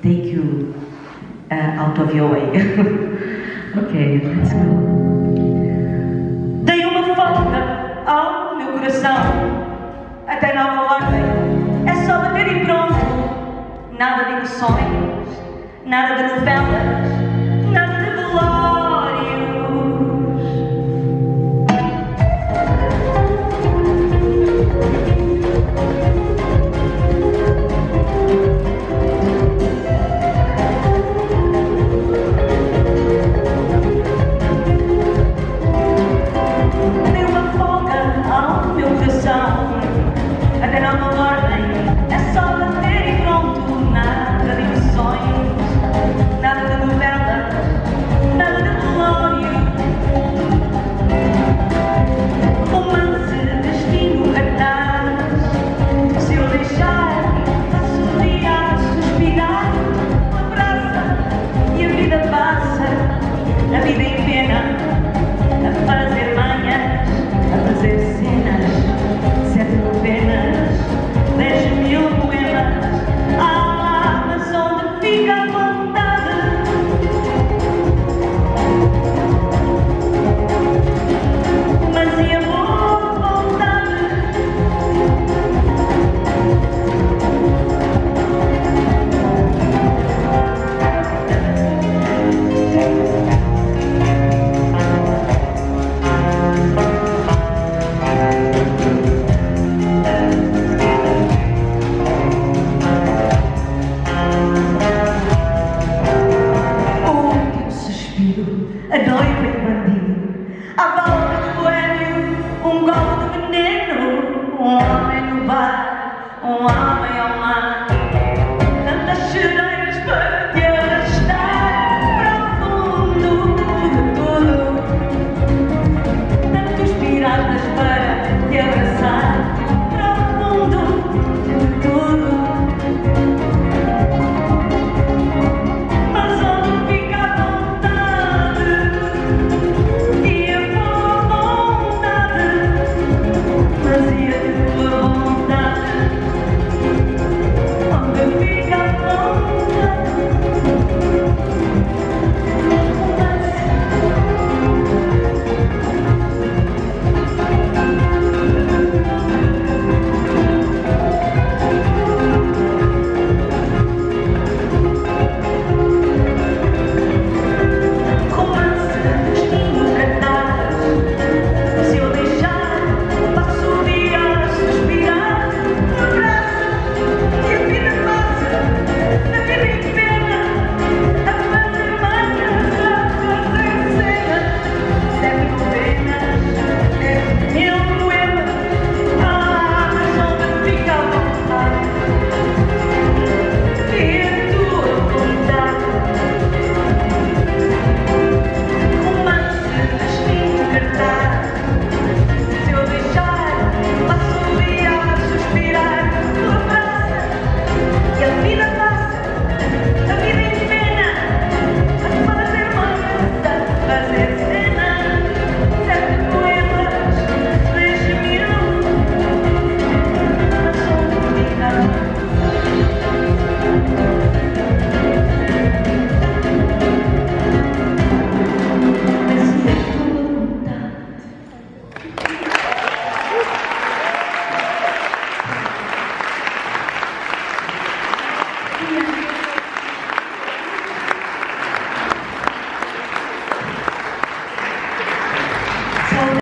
take you out of your way. Ok, let's go. Dei uma folga ao meu coração, até nova ordem, é só bater e pronto. Nada de emoções, nada de novelas, nada de velórios. Dei uma folga ao meu coração, até nova ordem, é só bater e pronto. Nada de emoções, nada de novelas, nada de velório. Romance, destino atrás, se eu deixar, assobiar, suspirar, uma abraça e a vida passa, a vida em pena, a fazer